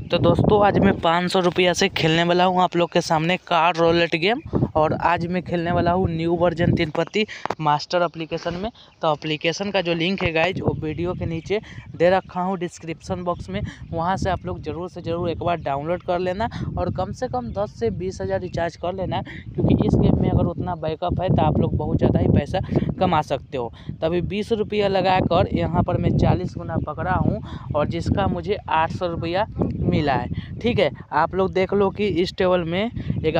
तो दोस्तों आज मैं 500 रुपया से खेलने वाला हूँ आप लोग के सामने कार रोलेट गेम। और आज मैं खेलने वाला हूँ न्यू वर्जन 3 मास्टर एप्लीकेशन में। तो एप्लीकेशन का जो लिंक है गाइज वो वीडियो के नीचे दे रखा हूँ डिस्क्रिप्शन बॉक्स में। वहाँ से आप लोग ज़रूर से ज़रूर एक बार डाउनलोड कर लेना और कम से कम 10 से 20 हज़ार रिचार्ज कर लेना, क्योंकि इस गेम में अगर उतना बैकअप है तो आप लोग बहुत ज़्यादा ही पैसा कमा सकते हो। तभी 20 रुपया लगा कर यहाँ पर मैं 40 गुना पकड़ा हूँ और जिसका मुझे 800 रुपया मिला है। ठीक है, आप लोग देख लो कि इस टेबल में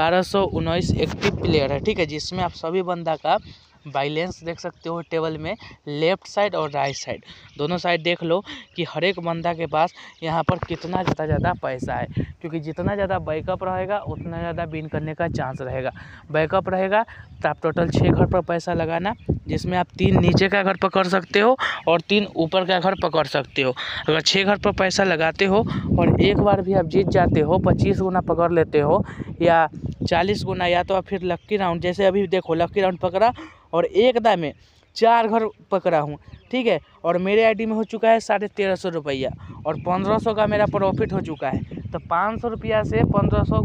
1119 एक्टिव प्लेयर है। ठीक है, जिसमें आप सभी बंदा का बैलेंस देख सकते हो टेबल में, लेफ्ट साइड और राइट साइड दोनों साइड देख लो कि हर एक बंदा के पास यहाँ पर कितना ज़्यादा पैसा है। क्योंकि जितना ज़्यादा बैकअप रहेगा उतना ज़्यादा विन करने का चांस रहेगा। बैकअप रहेगा तो आप टोटल 6 घर पर पैसा लगाना, जिसमें आप 3 नीचे का घर पकड़ सकते हो और 3 ऊपर का घर पकड़ सकते हो। अगर 6 घर पर पैसा लगाते हो और एक बार भी आप जीत जाते हो, 25 गुना पकड़ लेते हो या 40 गुना, या तो आप फिर लक्की राउंड, जैसे अभी देखो लक्की राउंड पकड़ा और एक दाम में 4 घर पकड़ा हूँ। ठीक है, और मेरे आईडी में हो चुका है 1350 रुपया और 1500 का मेरा प्रॉफिट हो चुका है। तो 500 रुपया से 1500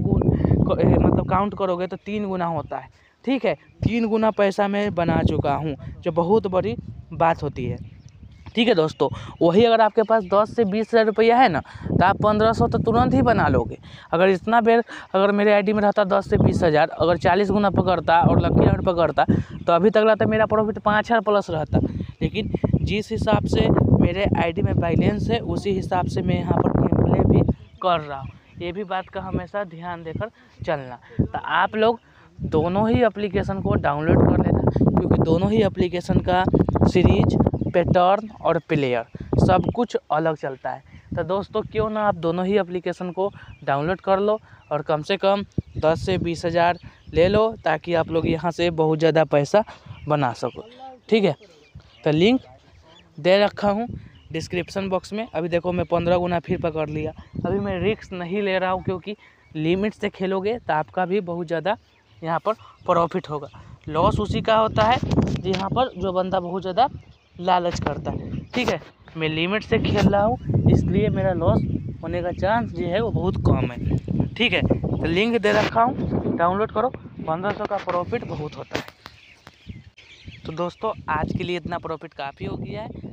मतलब काउंट करोगे तो 3 गुना होता है। ठीक है, 3 गुना पैसा मैं बना चुका हूँ, जो बहुत बड़ी बात होती है। ठीक है दोस्तों, वही अगर आपके पास 10 से 20 हज़ार रुपया है ना, तो आप 1500 तो तुरंत ही बना लोगे। अगर इतना बेर अगर मेरे आईडी में रहता 10 से 20 हज़ार, अगर 40 गुना पकड़ता और लकी राउंड पकड़ता तो अभी तक रहता मेरा प्रॉफिट 5000 प्लस रहता। लेकिन जिस हिसाब से मेरे आईडी में बैलेंस है उसी हिसाब से मैं यहाँ पर गेम प्ले भी कर रहा हूँ। ये भी बात का हमेशा ध्यान देकर चलना। तो आप लोग दोनों ही एप्लीकेशन को डाउनलोड कर लेना, क्योंकि दोनों ही एप्लीकेशन का सीरीज, पैटर्न और प्लेयर सब कुछ अलग चलता है। तो दोस्तों क्यों ना आप दोनों ही एप्लीकेशन को डाउनलोड कर लो और कम से कम 10 से 20 हज़ार ले लो, ताकि आप लोग यहाँ से बहुत ज़्यादा पैसा बना सको। ठीक है, तो लिंक दे रखा हूँ डिस्क्रिप्शन बॉक्स में। अभी देखो मैं 15 गुना फिर पकड़ लिया। अभी मैं रिस्क नहीं ले रहा हूँ, क्योंकि लिमिट से खेलोगे तो आपका भी बहुत ज़्यादा यहाँ पर प्रॉफिट होगा। लॉस उसी का होता है यहाँ पर जो बंदा बहुत ज़्यादा लालच करता है। ठीक है, मैं लिमिट से खेल रहा हूँ, इसलिए मेरा लॉस होने का चांस जो है वो बहुत कम है। ठीक है, तो लिंक दे रखा हूँ, डाउनलोड करो, 1500 का प्रॉफिट बहुत होता है। तो दोस्तों आज के लिए इतना प्रॉफिट काफ़ी हो गया है।